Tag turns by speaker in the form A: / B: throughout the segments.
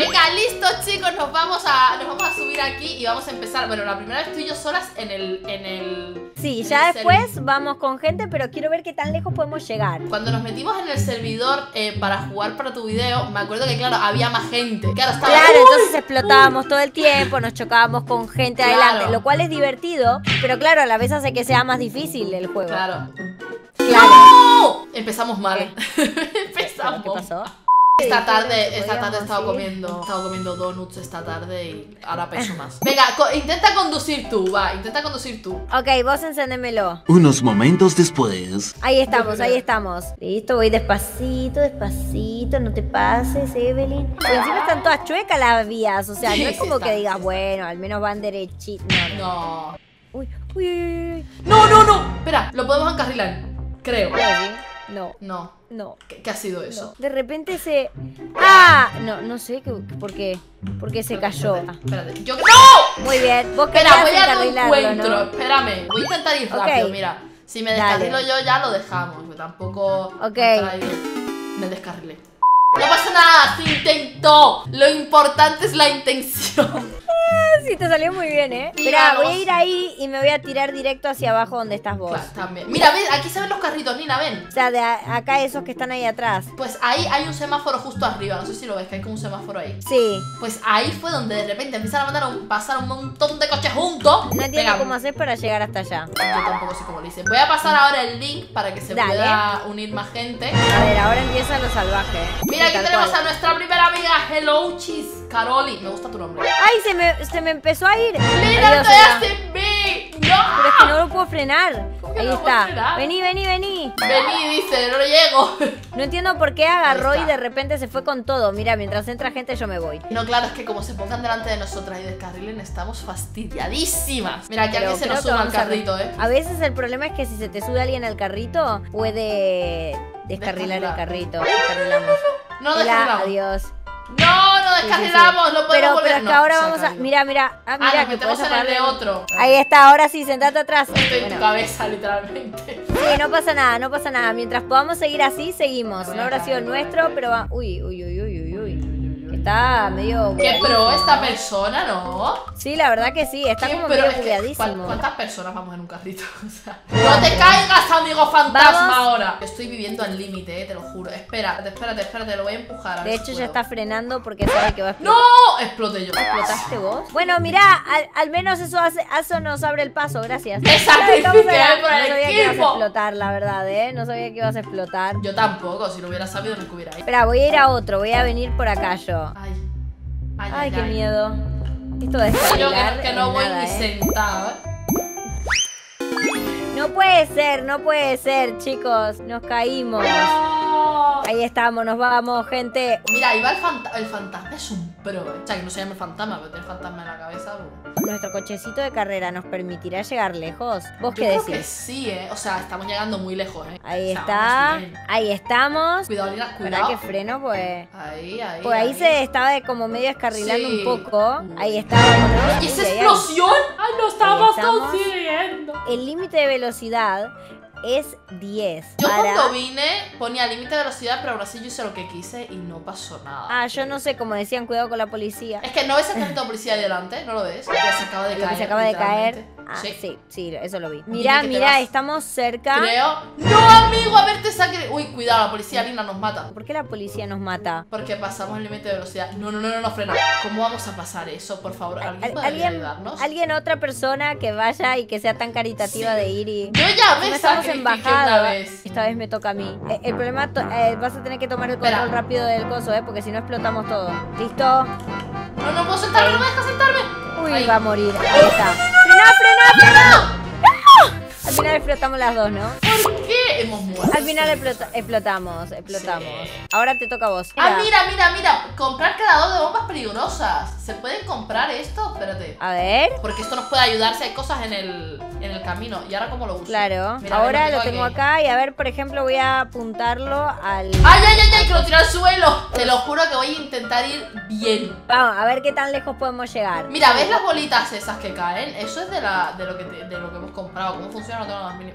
A: Venga, listo, chicos, nos vamos a subir aquí y vamos a empezar. Bueno, la primera vez tú y yo solas en el
B: Sí, ya después vamos con gente, pero quiero ver qué tan lejos podemos llegar.
A: Cuando nos metimos en el servidor para jugar para tu video, me acuerdo que, claro, había más gente. Claro, estaba...
B: Claro, entonces explotábamos todo el tiempo, nos chocábamos con gente adelante, lo cual es divertido, pero claro, a la vez hace que sea más difícil el juego.
A: Claro.
B: ¡No!
A: Empezamos mal. Empezamos.
B: ¿Qué pasó?
A: Esta tarde he estado comiendo donuts esta tarde y ahora peso más. Venga, intenta conducir tú, va, intenta conducir tú.
B: Ok, vos encéndemelo.
C: Unos momentos después.
B: Ahí estamos. Listo, voy despacito, no te pases, Evelyn. Porque encima están todas chuecas las vías, o sea,
A: Sí,
B: no es como
A: sí,
B: que digas, bueno, al menos van derechitos.
A: No.
B: Uy.
A: No. Espera, lo podemos encarrilar, creo. No. ¿Qué ha sido eso?
B: De repente se... ¡Ah! No sé por qué. ¿Por qué se cayó?
A: Espérate. ¡No!
B: Muy bien. Vos
A: Espera, voy a
B: encarrilarlo,
A: encuentro.
B: ¿no?
A: Espérame. Voy a intentar ir rápido, mira. Si me descarrilo yo ya lo dejamos. Yo tampoco... Me descarrilé. No pasa nada, se intentó. Lo importante es la intención.
B: Sí, te salió muy bien, ¿eh? Espera, voy a ir ahí y me voy a tirar directo hacia abajo donde estás vos.
A: Claro, también. Mira, ven, aquí se ven los carritos, Nina, ven.
B: O sea, de acá esos que están ahí atrás.
A: Pues ahí hay un semáforo justo arriba. No sé si lo ves, que hay como un semáforo ahí.
B: Sí.
A: Pues ahí fue donde de repente empiezan a pasar un montón de coches juntos.
B: No entiendo cómo hacer para llegar hasta allá.
A: Yo tampoco sé cómo lo hice. Voy a pasar ahora el link para que se pueda unir más gente.
B: A ver, ahora empieza lo salvaje.
A: Mira, aquí tenemos a nuestra primera amiga, Hello Cheese Caroli. Me gusta tu nombre.
B: ¡Ay, se me empezó a ir!
A: ¡Mira,
B: Adiós,
A: te hacen B! ¡No!
B: Pero es que no lo puedo frenar. Ahí está.
A: frenar?
B: Vení.
A: Vení, dice, no llego.
B: No entiendo por qué agarró y de repente se fue con todo. Mira, mientras entra gente yo me voy.
A: No, claro, es que como se pongan delante de nosotras y descarrilen, estamos fastidiadísimas. Mira, que
B: Pero
A: alguien se nos
B: creo que
A: suma al carrito,
B: A veces el problema es que si se te sube alguien al carrito, puede descarrilar el carrito.
A: No descarrilamos.
B: Adiós.
A: No descarrilamos, lo podemos volver.
B: Pero es que ahora vamos a... Mira.
A: Nos metemos en el de otro.
B: Ahí está, ahora sí, sentate atrás.
A: Estoy en tu cabeza, literalmente.
B: Sí, no pasa nada. Mientras podamos seguir así, seguimos. No habrá sido el nuestro, pero va... Uy. Está medio...
A: ¿Qué pro esta persona, no?
B: Sí, la verdad que sí, está como medio bugueadísimo.
A: ¿Cuántas personas vamos en un carrito? O sea, no te caigas, amigo fantasma, ahora. Estoy viviendo al límite, te lo juro. Espérate, lo voy a empujar.
B: De hecho, ya está frenando porque sabe que va a explotar.
A: ¡No! Exploté yo.
B: ¿Explotaste vos? Bueno, mira, al menos eso nos abre el paso, gracias.
A: Exacto,
B: No sabía
A: que
B: que ibas a explotar, la verdad, No sabía que ibas a explotar.
A: Yo tampoco, si lo hubiera sabido no hubiera ido.
B: Espera, voy a ir a otro, voy a venir por acá yo. Ay, qué miedo. Esto de descarrilar
A: yo que no voy ni sentada.
B: No puede ser, chicos. Nos caímos.
A: No.
B: Ahí estamos, nos vamos, gente.
A: Mira, ahí va el fantasma, es un pro, O sea, que no se llame fantasma, pero tiene fantasma en la cabeza.
B: Nuestro cochecito de carrera nos permitirá llegar lejos. ¿Vos qué
A: creo
B: decís?
A: Que sí, O sea, estamos llegando muy lejos,
B: Ahí está. Ahí estamos.
A: Cuidado, Lina,
B: ¿Para que freno? Pues.
A: Pues
B: ahí se estaba como medio escarrilando un poco. Ahí estábamos.
A: ¿Y esa explosión? Ay, no estábamos consiguiendo.
B: El límite de velocidad es 10.
A: Yo cuando vine ponía límite de velocidad, pero aún así yo hice lo que quise y no pasó nada.
B: Yo no sé, como decían, cuidado con la policía.
A: Es que no ves el carrito de policía ahí delante, ¿no lo ves? Que se acaba de caer.
B: Que se acaba de caer. Sí, eso lo vi. Mira, estamos cerca.
A: Creo. ¡No, amigo! A ver, te saque. Uy, cuidado, la policía Lina nos mata.
B: ¿Por qué la policía nos mata?
A: Porque pasamos el límite de velocidad. No, frena. ¿Cómo vamos a pasar eso? Por favor, ¿alguien puede ayudarnos?
B: Otra persona que vaya y que sea tan caritativa de ir y...
A: Yo ya me sacrifiqué una vez.
B: Esta vez me toca a mí. El problema, vas a tener que tomar el control rápido del coso, porque si no explotamos todo. ¿Listo?
A: No puedo sentarme, no me deja sentarme.
B: Uy, va a morir. Ahí está. ¡Frena! ¡No! Al final explotamos las dos, ¿no?
A: ¿Por qué hemos muerto?
B: Al final explotamos. Ahora te toca a vos.
A: Mira. Comprar creador de bombas peligrosas. ¿Se pueden comprar esto? Espérate.
B: A ver.
A: Porque esto nos puede ayudar si hay cosas en el camino. ¿Y ahora cómo lo uso?
B: Claro. Ahora lo tengo acá y a ver, por ejemplo, voy a apuntarlo al...
A: ¡Ay! Que lo tiro al suelo. Te lo juro que voy a intentar ir bien.
B: Vamos, a ver qué tan lejos podemos llegar.
A: Mira, ¿ves las bolitas esas que caen? Eso es de lo que hemos comprado. ¿Cómo funciona? No tengo nada más mínimo.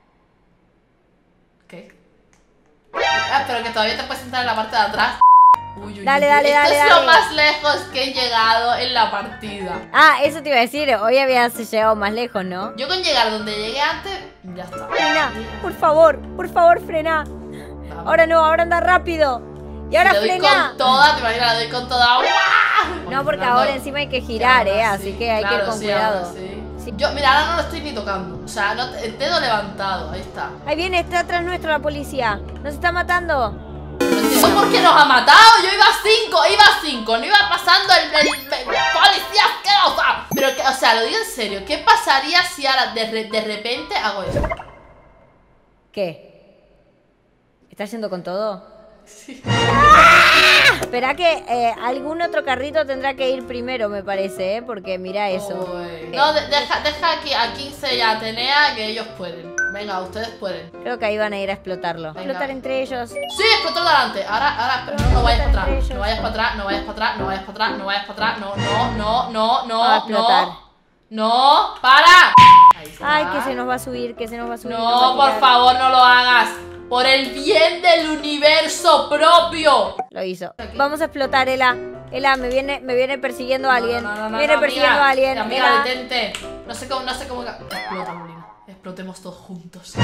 A: ¿Qué? Pero que todavía te puedes sentar en la parte de atrás.
B: Dale.
A: Esto es lo más lejos que he llegado en la partida.
B: Ah, eso te iba a decir. Hoy habías llegado más lejos, ¿no?
A: Yo con llegar donde llegué antes, ya está.
B: Frena, por favor, frena.
A: Vamos.
B: Ahora no, ahora anda rápido. Y ahora
A: Le doy
B: frena.
A: con toda, te imaginas, le doy con toda. ¡Uah!
B: No, porque
A: Fernando,
B: ahora encima hay que girar,
A: ahora
B: así
A: sí,
B: que hay que ir
A: claro,
B: con
A: sí,
B: cuidado.
A: ahora sí.
B: Sí.
A: Yo, mira, ahora no lo estoy ni tocando. O sea, el dedo levantado, ahí está.
B: Ahí viene, está atrás nuestro la policía. Nos está matando.
A: No entiendo por qué nos ha matado. Yo iba a 5, no iba pasando el policía asqueroso. Pero, o sea, lo digo en serio. ¿Qué pasaría si ahora de repente hago esto?
B: ¿Qué? ¿Estás yendo con todo?
A: Sí.
B: Espera que algún otro carrito tendrá que ir primero, me parece, porque mira eso.
A: Uy. No, deja aquí a 15 y a Atenea, que ellos pueden. Venga, ustedes pueden.
B: Creo que ahí van a ir a explotarlo.
A: Venga.
B: Explotar entre ellos.
A: Sí, explotó delante. Ahora, pero no vayas para atrás. No vayas para atrás, no vayas para atrás, no vayas para atrás, no vayas para atrás. No,
B: Va a explotar.
A: No, para. Ahí está.
B: Ay, que se nos va a subir, que se nos va a subir. nos va
A: No,
B: a
A: por
B: tirar.
A: favor, no lo hagas. Por el bien del universo propio.
B: Lo hizo.
A: Aquí.
B: Vamos a explotar, Ela. Ela, me viene persiguiendo a alguien.
A: No,
B: Me viene persiguiendo a alguien.
A: Amiga,
B: Ela.
A: detente. No sé cómo. Explota, Molina. Explotemos todos juntos.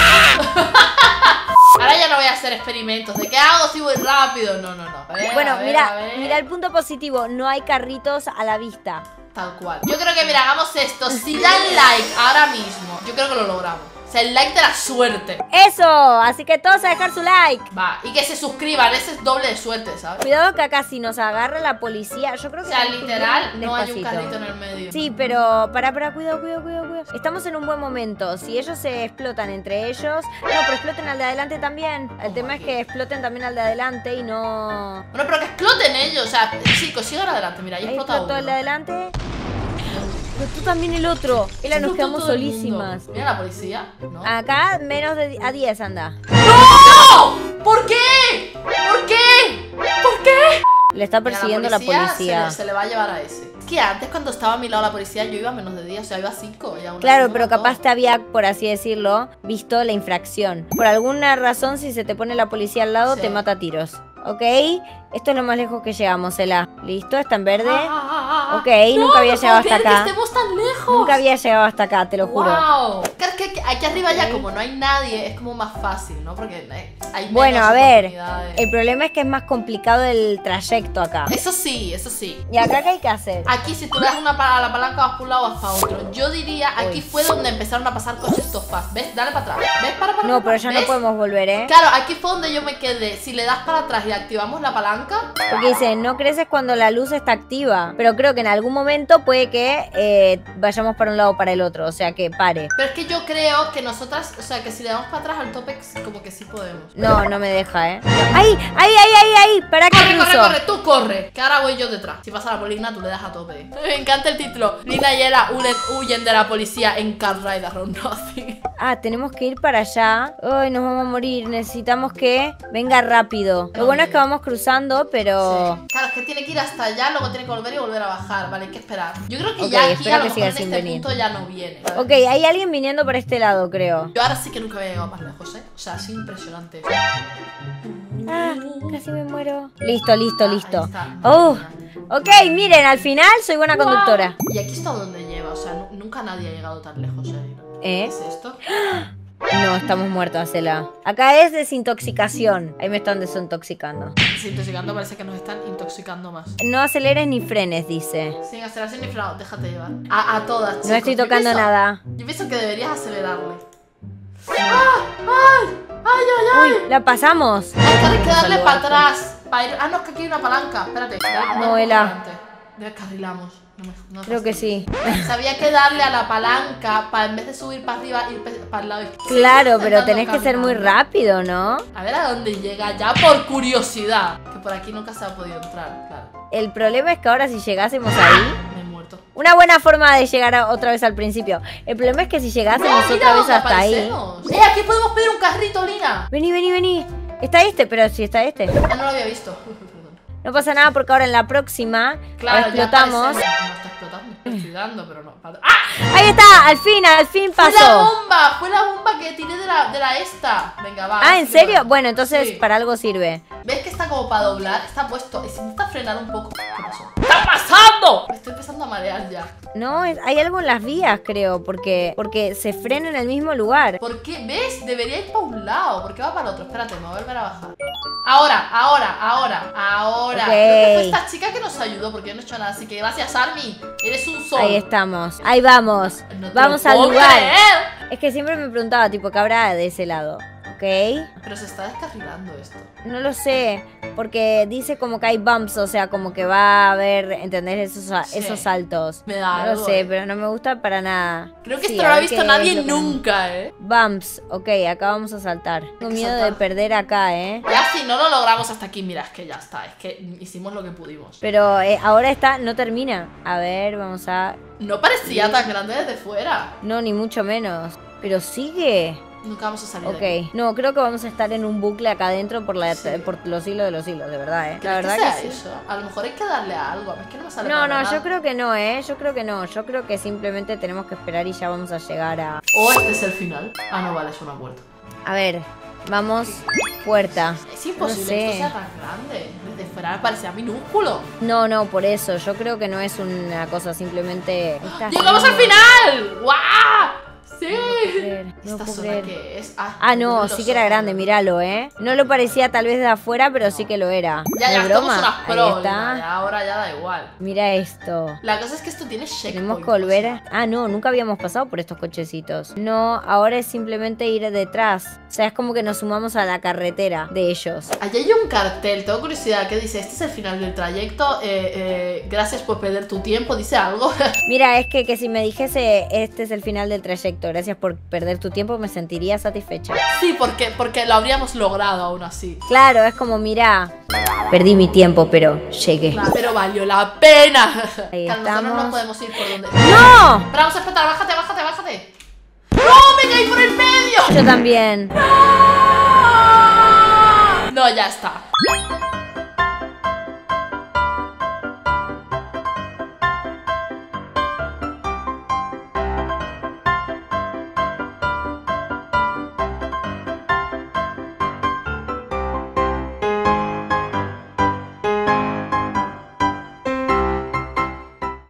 A: Ahora ya no voy a hacer experimentos. ¿De qué hago si voy rápido? No. A ver,
B: Bueno,
A: a ver,
B: mira,
A: a ver.
B: mira el punto positivo. No hay carritos a la vista.
A: Tal cual. Yo creo que, mira, hagamos esto. Si dan like ahora mismo, yo creo que lo logramos. O sea, el like de la suerte.
B: ¡Eso! Así que todos a dejar su like.
A: Va, y que se suscriban. Ese es doble de suerte, ¿sabes?
B: Cuidado que acá si nos agarra la policía, yo creo
A: O
B: que...
A: sea,
B: tenemos que ir
A: literal, no hay un
B: despacito.
A: carrito en el medio.
B: Sí, pero cuidado. Estamos en un buen momento. Si ellos se explotan entre ellos... No, pero exploten al de adelante también. El tema es que exploten también al de adelante y no...
A: Bueno, pero que exploten ellos. O sea, chicos, sigan adelante. Mira, ahí
B: Ahí
A: explota
B: explotó
A: uno.
B: el de adelante. Explotó también el otro. Ela, nos
A: Explotó
B: quedamos
A: todo el
B: solísimas.
A: mundo. Mira la policía, ¿no?
B: Acá menos de a 10 anda.
A: ¡No! ¿Por qué? ¿Por qué? ¿Por qué?
B: Le está
A: Mira,
B: persiguiendo la policía.
A: Se le va a llevar a ese. Es que antes cuando estaba a mi lado la policía yo iba a menos de 10, o sea, iba a 5.
B: Claro, pero capaz te había, por así decirlo, visto la infracción. Por alguna razón, si se te pone la policía al lado,
A: Sí.
B: te mata a tiros. ¿Ok? Esto es lo más lejos que llegamos, Ela. ¿Listo? ¿Está en verde? Ok, nunca había llegado hasta acá.
A: Que estemos tan lejos.
B: Nunca había llegado hasta acá, te lo juro.
A: Wow. Claro, es que aquí arriba ya como no hay nadie, es como más fácil, ¿no? Porque hay menos
B: Bueno, a ver,
A: oportunidades.
B: el problema es que es más complicado el trayecto acá.
A: Eso sí, eso sí.
B: ¿Y acá qué hay que hacer?
A: Aquí si tú le das una a la palanca vas para un lado vas para otro. Yo diría, aquí fue donde empezaron a pasar coches fast. ¿Ves? Dale para atrás. ¿Ves? Para.
B: No, pero ya
A: ¿Ves?
B: no podemos volver, ¿eh?
A: Claro, aquí fue donde yo me quedé. Si le das para atrás y activamos la palanca.
B: Porque dice, no creces cuando la luz está activa. Pero creo que en algún momento puede que vayamos para un lado o para el otro. O sea, que pare.
A: Pero es que yo creo que nosotras, o sea, que si le damos para atrás al tope, como que sí podemos.
B: No, no me deja, ¿eh? ¡Ay! ¿Para qué
A: Corre, tú corre. Que ahora voy yo detrás. Si pasa la policía, tú le das a tope. Me encanta el título. Lina y Ela huyen de la policía en Car Ride Around Nothing.
B: Ah, tenemos que ir para allá. Ay, nos vamos a morir. Necesitamos que venga rápido. Lo bueno es que vamos cruzando, pero...
A: Sí. Claro, es que tiene que ir hasta allá, luego tiene que volver y volver a bajar. Vale, hay que esperar. Yo creo que
B: Ok,
A: ya aquí
B: espero
A: a lo
B: que
A: mejor
B: siga
A: en
B: sin
A: este
B: venir.
A: punto ya no viene. ¿vale?
B: Ok, hay alguien viniendo por este lado, creo.
A: Yo ahora sí que nunca había llegado más lejos, ¿eh? O sea, es impresionante eso.
B: Ah, casi me muero. Listo.
A: Ahí está.
B: Oh, ok, miren, al final soy buena conductora.
A: Y aquí está donde lleva, o sea, nunca nadie ha llegado tan lejos, ¿eh? ¿Qué
B: ¿Eh?
A: es esto?
B: No, estamos muertos, Cela. Acá es desintoxicación. Ahí me están desintoxicando.
A: Desintoxicando, parece que nos están intoxicando más.
B: No aceleres ni frenes, dice.
A: Sin acelerar ni frenado, déjate llevar. A todas, chicos.
B: No estoy
A: Yo
B: tocando
A: pienso-
B: nada.
A: Yo pienso que deberías acelerarle. ¡Ay!
B: Uy, la pasamos.
A: Hay que darle
B: Salvo
A: para
B: alto.
A: atrás. Pa' no, es que aquí hay una palanca. Espérate.
B: No, Ela.
A: Descarrilamos. No
B: Creo que sí.
A: Sabía que darle a la palanca para en vez de subir para arriba, ir para el lado izquierdo.
B: Claro, pero
A: Intentando
B: tenés que ser muy
A: caminar.
B: rápido, ¿no?
A: A ver a dónde llega ya por curiosidad. Que por aquí nunca se ha podido entrar, claro.
B: El problema es que ahora si llegásemos ahí...
A: Me he muerto.
B: Una buena forma de llegar otra vez al principio. El problema es que si llegásemos
A: Mira
B: otra vez
A: dónde
B: hasta ahí...
A: aparecemos. Aquí podemos pedir un carrito, Lina.
B: Vení. Está este, pero si está este.
A: Ah, no lo había visto. Uy, perdón.
B: No pasa nada porque ahora en la próxima
A: Claro, ya
B: explotamos.
A: aparecemos. No está explotando. descarrilando, pero no. ¡Ah!
B: Ahí está, al fin pasó.
A: Fue la bomba que tiré de la esta. Venga, va.
B: Ah, ¿en serio? Bueno, entonces
A: Sí.
B: para algo sirve.
A: ¿Ves que está como para doblar? Está puesto. Y si intenta frenar un poco. ¿Qué pasó? ¡Está pasando! Me estoy empezando a marear ya.
B: No, hay algo en las vías, creo, porque se frena en el mismo lugar.
A: ¿Por qué? ¿Ves? Debería ir para un lado. ¿Por qué va para el otro? Espérate, me voy a volver a bajar. Ahora.
B: Ok.
A: Creo que fue esta chica que nos ayudó porque yo no he hecho nada. Así que gracias, Army. Eres un sol.
B: Ahí estamos. Ahí vamos.
A: No te
B: Vamos
A: lo
B: al
A: puedo
B: lugar.
A: creer.
B: Es que siempre me preguntaba, tipo, ¿qué habrá de ese lado? ¿Ok?
A: Pero se está descarrilando esto.
B: No lo sé, porque dice como que hay bumps, o sea, como que va a haber, ¿entendés? Esos saltos.
A: Me da
B: No lo
A: algo,
B: sé, pero no me gusta para nada.
A: Creo que
B: Sí,
A: esto no
B: a
A: lo ha
B: ver
A: visto
B: qué
A: nadie
B: es lo que-
A: nunca,
B: Bumps, ok, acá vamos a saltar. Tengo
A: que
B: miedo de
A: saltar.
B: perder acá,
A: Ya si no lo logramos hasta aquí, mira, es que ya está. Es que hicimos lo que pudimos.
B: Pero ahora no termina. A ver, vamos a...
A: No parecía tan grande desde fuera.
B: No, ni mucho menos. Pero sigue.
A: Nunca vamos a salir de aquí.
B: Ok, no, creo que vamos a estar en un bucle acá adentro por
A: Sí.
B: por los siglos de los siglos, de verdad, La
A: ¿Crees
B: verdad
A: que sea
B: sí.
A: eso? A lo mejor hay que darle a algo. Es que no me sale
B: No,
A: para
B: no,
A: nada.
B: yo creo que no, Yo creo que no. Yo creo que simplemente tenemos que esperar y ya vamos a llegar a...
A: O este es el final. Ah, no, vale, es una puerta.
B: A ver, vamos, puerta.
A: Es imposible
B: No
A: que
B: sé.
A: esto sea tan grande. Desde fuera me parecía minúsculo.
B: No, por eso. Yo creo que no es una cosa simplemente...
A: ¡Llegamos al final! ¡Guau! ¡Sí!
B: No
A: ¿Esta
B: puedo
A: zona
B: creer.
A: qué es?
B: Ah, no,
A: los
B: sí que era
A: ojos,
B: grande,
A: ¿no?
B: míralo, No lo parecía tal vez de afuera, pero sí que lo era.
A: Ya,
B: ¿No
A: ya,
B: es
A: somos
B: broma?
A: unas
B: Ahí
A: pro.
B: está.
A: Ya, ahora ya da igual.
B: Mira esto.
A: La cosa es que esto tiene checkpoint.
B: Tenemos que volver. Ah, no, nunca habíamos pasado por estos cochecitos. No, ahora es simplemente ir detrás. O sea, es como que nos sumamos a la carretera de ellos.
A: Allí hay un cartel, tengo curiosidad, que dice, este es el final del trayecto, gracias por perder tu tiempo, ¿dice algo?
B: Mira, es que si me dijese este es el final del trayecto, gracias por perder tu tiempo, me sentiría satisfecha.
A: Sí, porque lo habríamos logrado aún así.
B: Claro, es como, mira, perdí mi tiempo, pero llegué.
A: Claro, pero valió la pena.
B: Ahí
A: Que nosotros no
B: estamos.
A: podemos ir por donde...
B: ¡No!
A: Pero vamos a explotar, bájate. ¡No! ¡Me caí por el medio!
B: Yo también.
A: No, ya está.